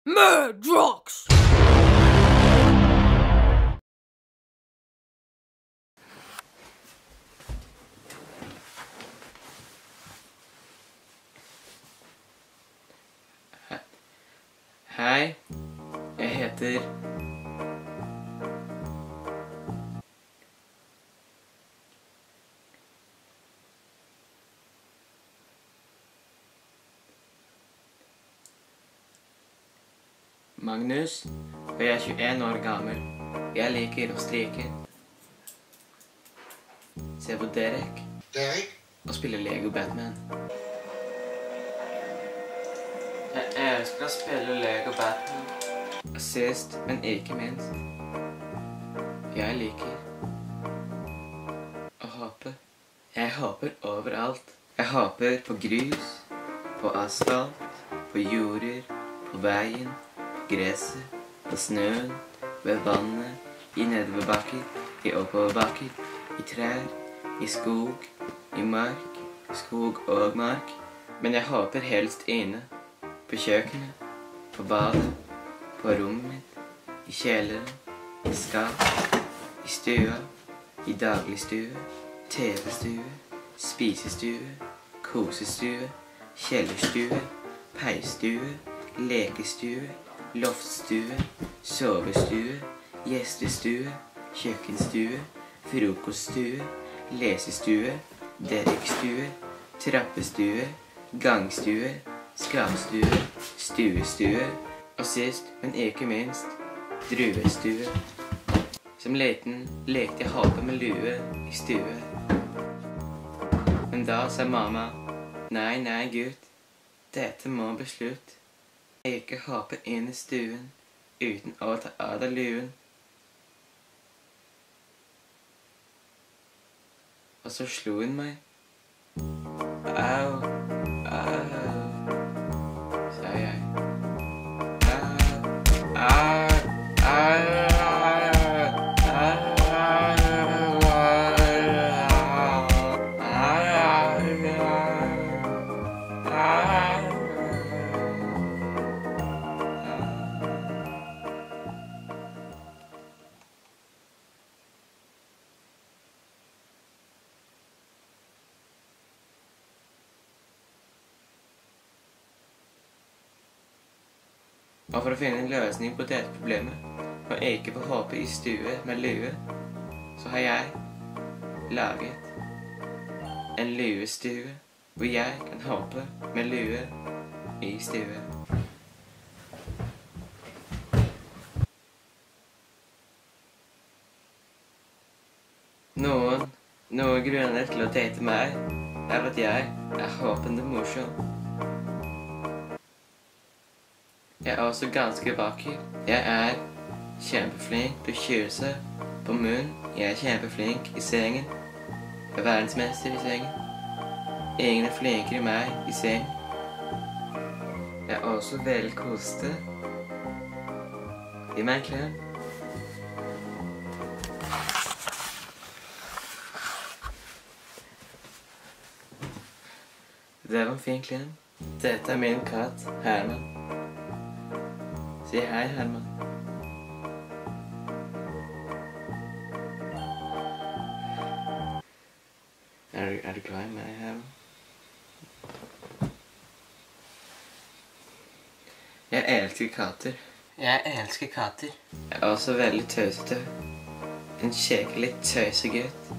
Madrox! Hei, jeg heter Magnus, og jeg er 21 år gammel. Jeg liker å strikke, se på Derek og spille Lego Batman. Jeg elsker å spille Lego Batman. Og sist, men ikke minst, jeg liker å hoppe. Jeg hopper overalt. Jeg hopper på grus, på asfalt, på jorder, på veien, på gresset, på snøen, ved vannet, i nedoverbakker, i oppoverbakker, i trær, i skog, i mark, skog og mark. Men jeg hopper helst inne. På kjøkkenet, på badet, på rommet mitt, i kjelleren, i skap, i stua, i dagligstue, TV-stue, spisestue, kosestue, kjellerstue, peisstue, lekestue, loftstue, sovestue, gjestestue, kjøkkenstue, frokoststue, lesestue, derekstue, trappestue, gangstue, skapstue, stuestue, og sist, men ikke minst, druestue. Som liten lekte jeg hoppe med lue i stue. Men da sa mamma, nei, gutt, dette må bli slutt. Jeg ikke hoppe inn i stuen uten å ta av deg luen. Og så slo hun meg. Au, au. Og for å finne en løsning på dette problemet, og ikke få hoppe i stue med lue, så har jeg laget en luestue, hvor jeg kan hoppe med lue i stue. Noen grunner til å date meg, er at jeg er hoppende morsom. Jeg er også ganske vakker. Jeg er kjempeflink til å kjøre seg på munnen. Jeg er kjempeflink i sengen. Jeg er verdensmester i sengen. Ingen er flinkere enn meg i seng. Jeg er også veldig kosete. Gi meg en klem. Det var en fin klem. Dette er min katt, Herman. Si hei, Herman. Er du glad i meg, Herman? Jeg elsker katter. Jeg elsker katter. Jeg er også veldig tøysete. En skikkelig tøysegutt.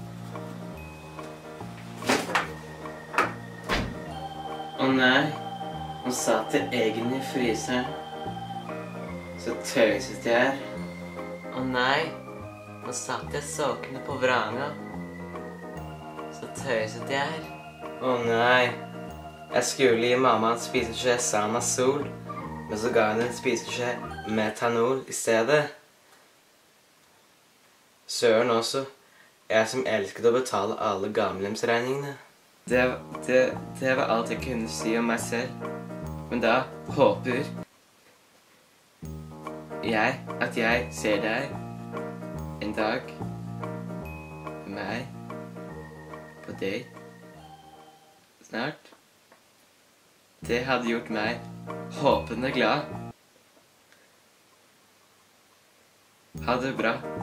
Å nei, hun satte eggene i fryseren. Så tøyset jeg er. Å nei, nå satt jeg sokkene på vranga. Så tøyset jeg er. Å nei, jeg skulle gi mamma en spiseskje Sanasol, men så ga hun en spiseskje Metanol i stedet. Søren også, jeg som elsket å betale alle gamlemsregningene. Det var alt jeg kunne si om meg selv. Men da håper at jeg ser deg en dag med meg på date snart. Det hadde gjort meg håpende glad. Ha det bra.